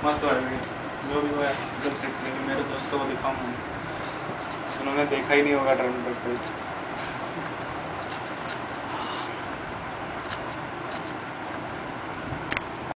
मस्त है जो भी हुआ है एकदम सेक्सी। मेरे दोस्तों को दिखाऊंगा, उन्होंने देखा ही नहीं होगा ड्रम तक कोई।